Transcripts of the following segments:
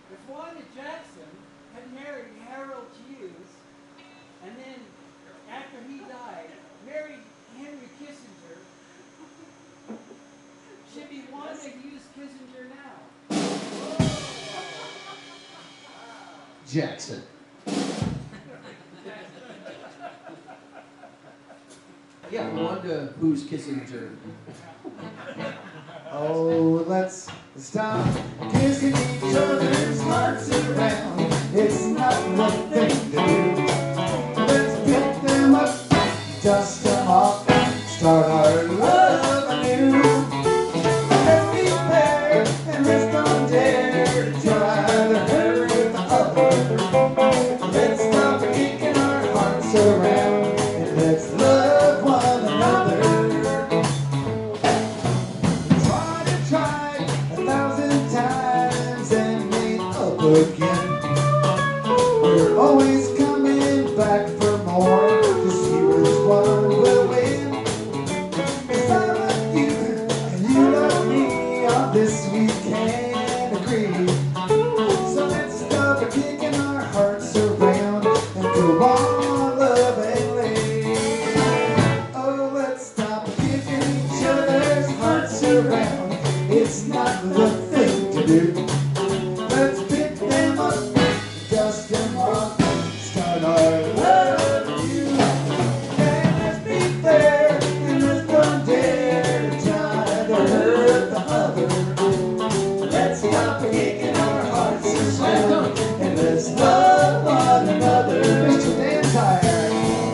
If Wanda Jackson had married Harold Hughes, and then after he died, married Henry Kissinger, should be Wanda Hughes Kissinger now. Jackson. Yeah, Wanda who's Kissinger. Oh, let's stop kissing each other's hearts around. It's not the thing to do. Let's pick them up, dust them off, start our love anew. Let's be fair and let's don't dare to try to hurt the other. Let's stop kicking our hearts around and let's love one another. Try 1,000 times and made up again. We're always coming back for more to see which one will win. 'Cause I love you and you love me, on this we can agree. So let's stop kicking our hearts around and go on lovingly. Oh, let's stop kicking each other's hearts around. It's not the thing to do. Let's pick them up, dust them off, start our love anew. And let's be fair and let's don't dare to try to hurt the other. Let's stop kicking our hearts around and let's love one another. Mr. Dan Tire.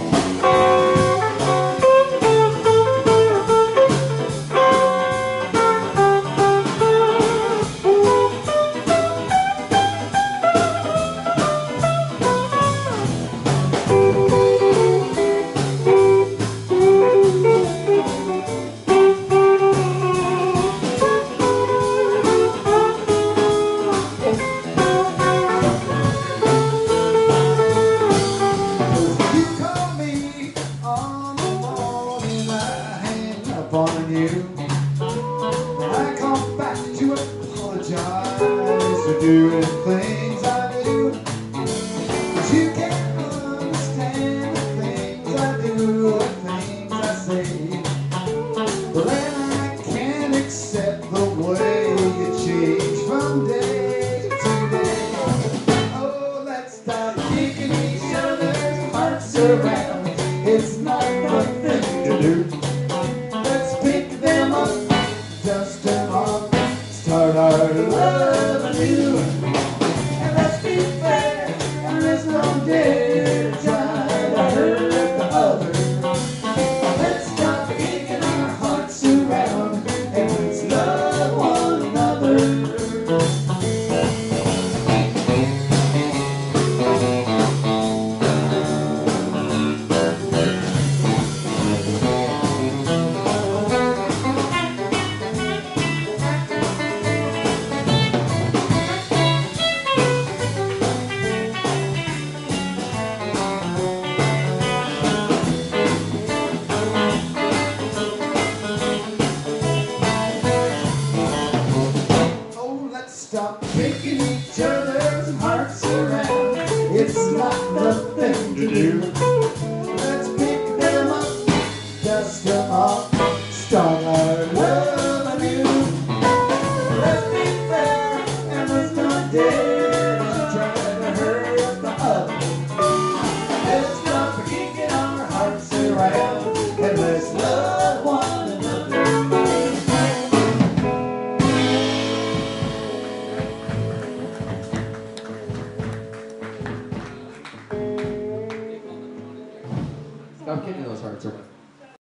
On you, I come back to apologize for doing things I do. But you can't understand the things I do or things I say. But then I can't accept the way you change from day to day. Oh, let's stop kicking each other's hearts around. It's not the thing to do. Dust them off, start our love anew. And let's be fair and let's don't dare to try to hurt the other. Let's stop kicking our hearts around and let's love one another. Stop kicking each other's hearts around. It's not the thing to do. Let's pick them up, dust them off, start our love anew. Let's be fair and let's not dare to try to hurt the other. Let's stop kicking our hearts around and let's love one another. Stop kicking those hearts around.